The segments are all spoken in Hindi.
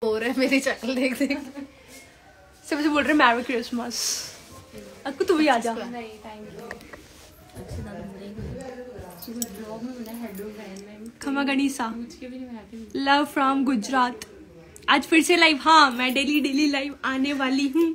हो रहा है मेरी शक्ल देख देख। सबसे बोल रहे मैरी क्रिसमस। अक्कू तू भी आ जा। खमा गणिसा लव फ्रॉम गुजरात। आज फिर से लाइव। हाँ मैं डेली लाइव आने वाली हूँ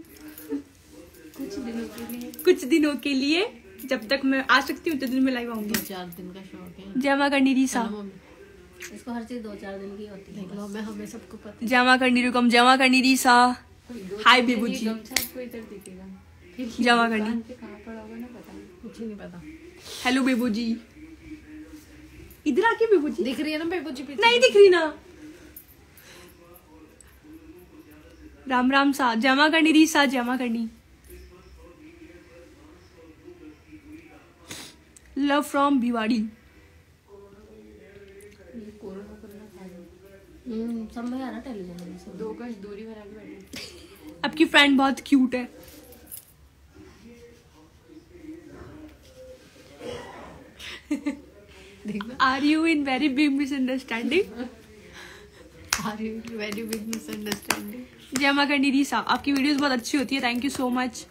कुछ दिनों के लिए। जब तक मैं आ सकती हूँ उतने दिन में लाइव आऊंगी। 4 दिन का शौक है। जय मां करनी रीसा। इसको हर चीज 2-4 दिन की होती है। देख लो, मैं हमें सबको पता। जय मां करनी रुकम। जय मां करनी रीसा। हाय बेबू जी। जय मां करनी। कुछ ही नहीं पता। हेलो बेबू जी। इधर आके बेबू जी दिख रही है ना बेबू जी? नहीं दिख रही ना। राम राम सा। जय मां करनी रीसा। जय मां करनी। Love from Bhiwadi. सब में आ रहा टेलीविजन में। 2 गज दूरी बना के बैठी। आपकी फ्रेंड बहुत क्यूट है। Are you in very big misunderstanding? Are you in very big misunderstanding? जय मां करनी रीसा। आपकी वीडियोस बहुत अच्छी होती है। Thank you so much.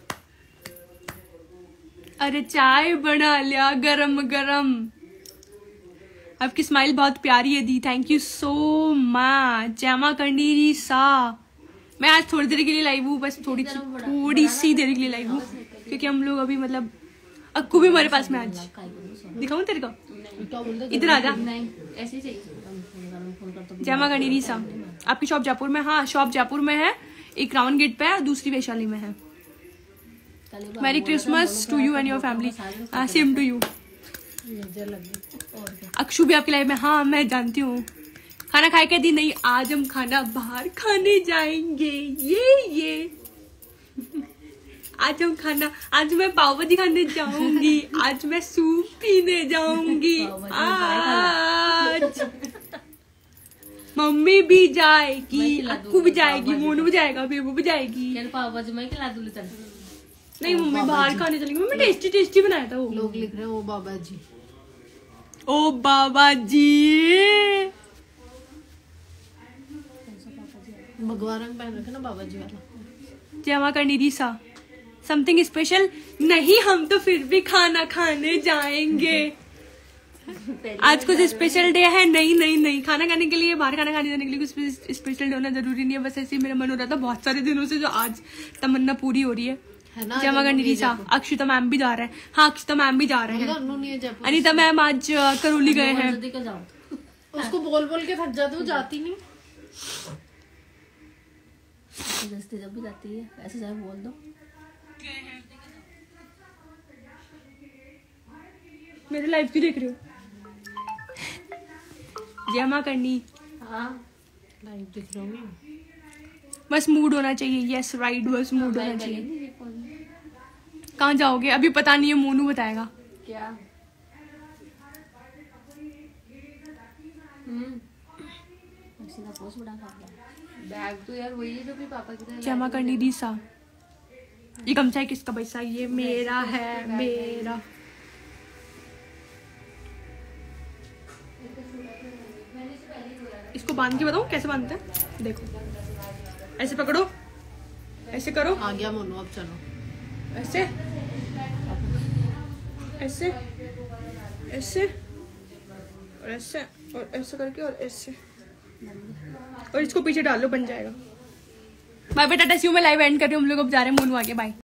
अरे चाय बना लिया गरम गरम। आपकी स्माइल बहुत प्यारी है दी। Thank you so much. जय मां करनी रीसा। मैं आज थोड़ी देर के लिए लाइव हूँ, बस थोड़ी सी देर के लिए लाइव हूँ क्योंकि हम लोग अभी मतलब अक्कू भी हमारे पास में आज। दिखाऊं तेरे को? इधर आ जा। ऐसे ही चाहिए। जय मां करनी रीसा। आपकी शॉप जयपुर में? हाँ शॉप जयपुर में है। एक रावण गेट पे है, दूसरी वैशाली में है। Merry Christmas to you and your family. Same to you. Akshu भी आपकी लाइफ में? हाँ मैं जानती हूँ। खाना खाए क्या दी? नहीं आज हम खाना बाहर खाने जाएंगे। ये आज मैं पाव भाजी खाने जाऊंगी। आज मैं सूप पीने जाऊंगी। आज मम्मी भी जाएगी, अक्कू भी जाएगी, मोनू भी जाएगा, बेबू भी जाएगी। पाव भाजी मैं खिला दूँ। चल नहीं मम्मी बाहर खाने चलेंगे। मम्मी टेस्टी बनाया था वो। लोग लिख रहे हैं ओ बाबा जी। ओ बाबा जी। भगवा रंग पहन रखे ना बाबा जी वाला। जय मां करनी रीसा। Something special? नहीं हम तो फिर भी खाना खाने जाएंगे। आज कुछ स्पेशल डे है? नहीं खाना खाने के लिए, बाहर खाना खाने जाने के लिए कुछ स्पेशल डे होना जरूरी नहीं है। बस ऐसे ही मेरा मन हो रहा था बहुत सारे दिनों से, जो आज तमन्ना पूरी हो रही है। जय मां करनी रीसा। अक्षिता मैम भी जा रहे हैं। हाँ अक्षिता मैम भी जा रहे हैं। अनिता मैम आज करौली गए हैं। उसको बोल के थक जाती हूँ, जाती नहीं। जब भी जाती है ऐसे जाए बोल दो। मेरे लाइव क्यों देख रहे हो? जय मां करनी। हाँ लाइव देख रहा हूँ। बस मूड होना चाहिए। यस राइट, बस मूड होना चाहिए। कहाँ जाओगे? अभी पता नहीं है, मोनू बताएगा। क्या? बैग तो यार वही है जो भी पापा की तरह। जय मां करनी रीसा। ये गमछा है किसका पैसा? ये मेरा है, मेरा। इसको बांध के बताऊं कैसे बांधते हैं? देखो ऐसे पकड़ो, ऐसे करो। आ गया मोनू, अब चलो। ऐसे ऐसे ऐसे और ऐसे और ऐसे करके और ऐसे, और इसको पीछे डाल लो, बन जाएगा। Bye bye tata see you. मैं लाइव एंड कर रही हूँ। हम लोग अब जा रहे हैं मोनू आगे। बाय।